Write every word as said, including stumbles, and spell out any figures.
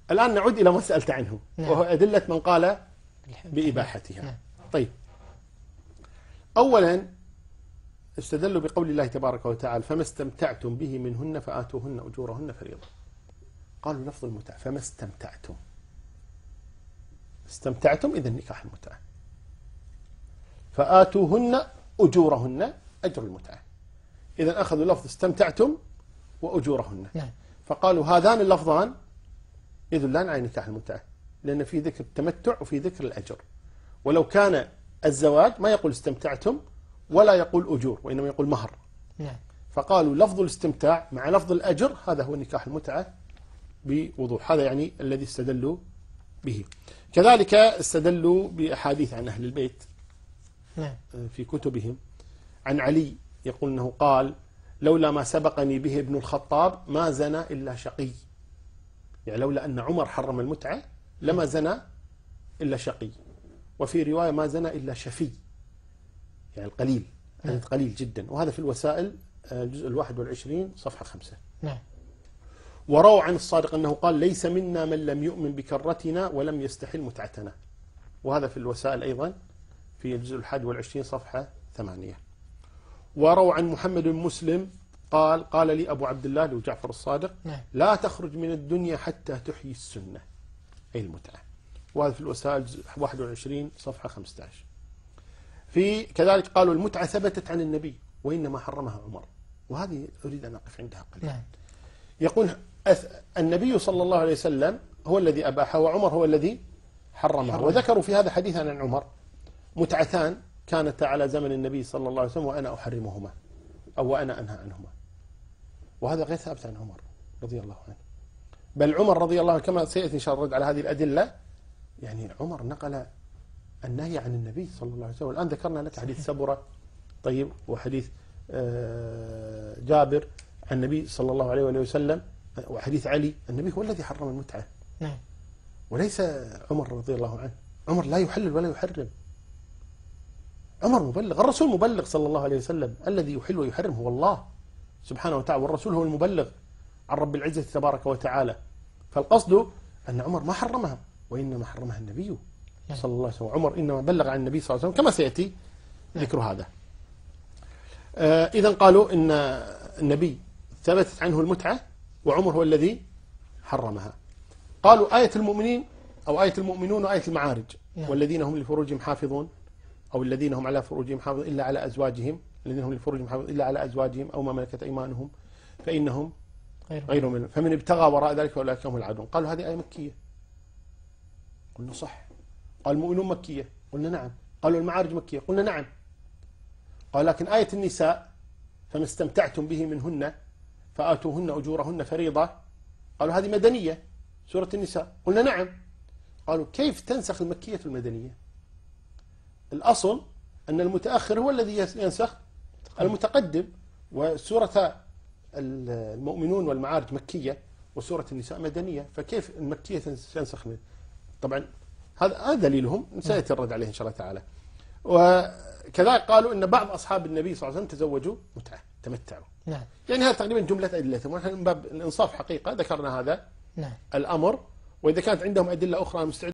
الآن نعود إلى ما سألت عنه، نعم. وهو أدلة من قال بإباحتها. نعم. طيب، أولا استدلوا بقول الله تبارك وتعالى فما استمتعتم به منهن فآتوهن أجورهن فريضة. قالوا لفظ المتعة فما استمتعتم، استمتعتم إذا نكاح المتعة، فآتوهن أجورهن أجر المتعة، إذا أخذوا لفظ استمتعتم وأجورهن. نعم. فقالوا هذان اللفظان يدلان على نكاح المتعة، لأن في ذكر التمتع وفي ذكر الأجر. ولو كان الزواج ما يقول استمتعتم ولا يقول أجور، وإنما يقول مهر. نعم. فقالوا لفظ الاستمتاع مع لفظ الأجر هذا هو نكاح المتعة بوضوح. هذا يعني الذي استدلوا به. كذلك استدلوا بأحاديث عن أهل البيت نعم. في كتبهم. عن علي يقول أنه قال لولا ما سبقني به ابن الخطاب ما زنى إلا شقي، يعني لولا أن عمر حرم المتعة لما زنى إلا شقي. وفي رواية ما زنى إلا شفي، يعني القليل، عدد قليل جدا. وهذا في الوسائل الجزء الواحد والعشرين صفحة خمسة. نعم. وروى عن الصادق أنه قال ليس منا من لم يؤمن بكرتنا ولم يستحل متعتنا. وهذا في الوسائل أيضا في الجزء الحادي والعشرين صفحة ثمانية. وروى عن محمد بن مسلم قال قال لي أبو عبد الله له جعفر الصادق نعم. لا تخرج من الدنيا حتى تحيي السنة، أي المتعة. وهذا في الوسائل واحد وعشرين صفحة خمسة عشر. في كذلك قالوا المتعة ثبتت عن النبي وإنما حرمها عمر، وهذه أريد أن أقف عندها قليلا. نعم. يقول النبي صلى الله عليه وسلم هو الذي أباحها وعمر هو الذي حرمها. وذكروا في هذا حديثا عن عمر متعتان كانتا على زمن النبي صلى الله عليه وسلم وأنا أحرمهما أو وأنا أنهى عنهما، وهذا غير ثابت عن عمر رضي الله عنه. بل عمر رضي الله عنه كما سيأتي إن شاء الله الرد على هذه الأدلة، يعني عمر نقل النهي عن النبي صلى الله عليه وسلم. الآن ذكرنا لك حديث سبرة طيب وحديث جابر عن النبي صلى الله عليه وسلم وحديث علي. النبي هو الذي حرم المتعة نعم. وليس عمر رضي الله عنه. عمر لا يحلل ولا يحرم، عمر مبلغ، الرسول مبلغ صلى الله عليه وسلم. الذي يحل ويحرم هو الله سبحانه وتعالى، والرسول هو المبلغ عن رب العزة تبارك وتعالى. فالقصد أن عمر ما حرمها وإنما حرمها النبي صلى الله عليه وسلم. عمر إنما بلغ عن النبي صلى الله عليه وسلم كما سيأتي ذكر هذا. آه إذن قالوا إن النبي ثبتت عنه المتعة وعمر هو الذي حرمها. قالوا آية المؤمنين أو آية المؤمنون وآية المعارج والذين هم لفروجهم حافظون أو الذين هم على فروجهم حافظون إلا على أزواجهم، الذين هم لفروجهم حافظون إلا على أزواجهم أو ما ملكت أيمانهم فإنهم غير منهم فمن ابتغى وراء ذلك فأولئك هم العادون. قالوا هذه آية مكية، قلنا صح. قال المؤمنون مكية، قلنا نعم. قالوا المعارج مكية، قلنا نعم. قال لكن آية النساء فما استمتعتم به منهن فآتوهن أجورهن فريضة، قالوا هذه مدنية سورة النساء، قلنا نعم. قالوا كيف تنسخ المكية المدنية؟ الأصل أن المتأخر هو الذي ينسخ المتقدم، وسورة المؤمنون والمعارج مكية وسورة النساء مدنية، فكيف المكية تنسخ؟ طبعا هذا دليلهم سيأتي الرد عليه إن شاء الله تعالى. وكذلك قالوا أن بعض أصحاب النبي صلى الله عليه وسلم تزوجوا متعة تمتعوا. نعم. يعني هذا تقريبا جملة أدلتهم، ونحن من باب الإنصاف حقيقة ذكرنا هذا نعم. الأمر، وإذا كانت عندهم أدلة أخرى مستعد